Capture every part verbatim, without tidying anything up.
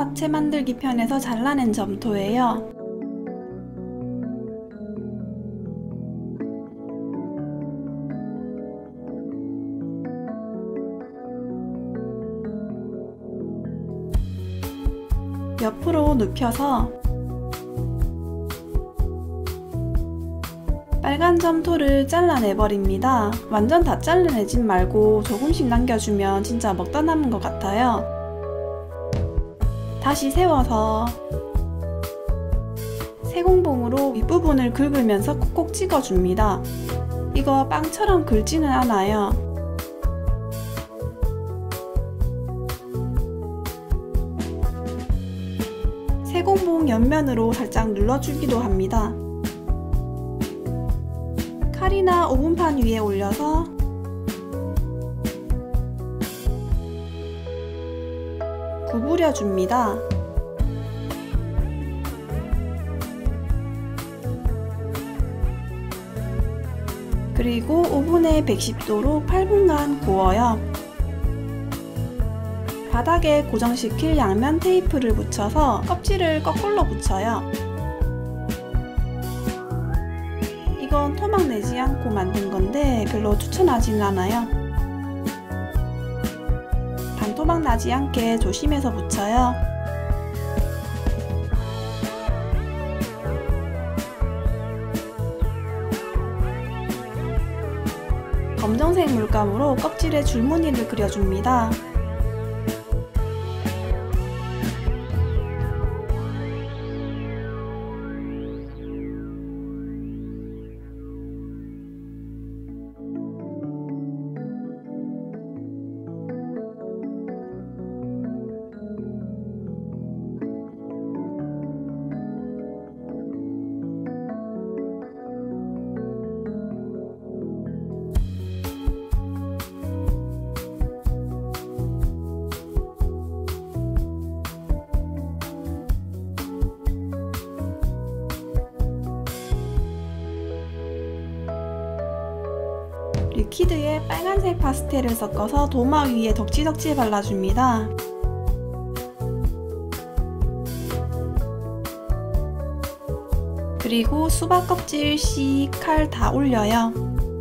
합체 만들기 편에서 잘라낸 점토예요. 옆으로 눕혀서 빨간 점토를 잘라내버립니다. 완전 다 잘라내진 말고 조금씩 남겨주면 진짜 먹다 남은 것 같아요. 다시 세워서 세공봉으로 윗부분을 긁으면서 콕콕 찍어줍니다. 이거 빵처럼 긁지는 않아요. 세공봉 옆면으로 살짝 눌러주기도 합니다. 칼이나 오븐판 위에 올려서 구부려 줍니다. 그리고 오븐에 백십 도로 팔 분간 구워요. 바닥에 고정시킬 양면 테이프를 붙여서 껍질을 거꾸로 붙여요. 이건 토막 내지 않고 만든 건데 별로 추천하지는 않아요. 반토막 나지 않게 조심해서 붙여요. 검정색 물감으로 껍질에 줄무늬를 그려줍니다. 리퀴드에 빨간색 파스텔을 섞어서 도마 위에 덕지덕지 발라줍니다. 그리고 수박 껍질, 씨, 칼 다 올려요.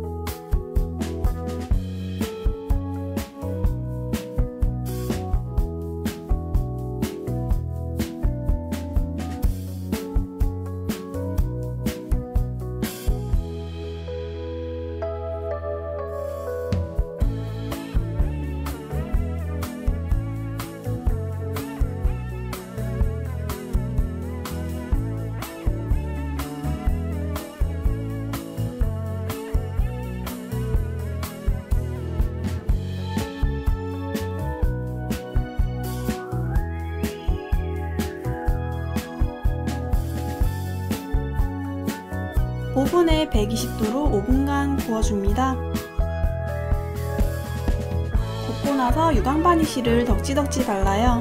오븐에 백이십 도로 오 분간 구워줍니다. 굽고 나서 유광 바니쉬를 덕지덕지 발라요.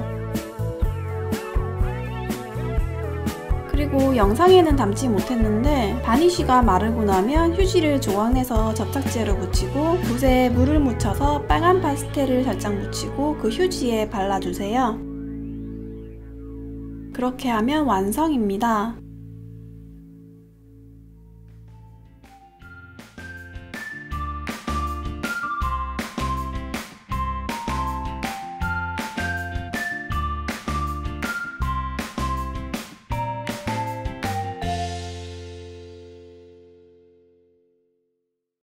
그리고 영상에는 담지 못했는데 바니쉬가 마르고 나면 휴지를 조각내서 접착제로 묻히고 붓에 물을 묻혀서 빨간 파스텔을 살짝 묻히고 그 휴지에 발라주세요. 그렇게 하면 완성입니다.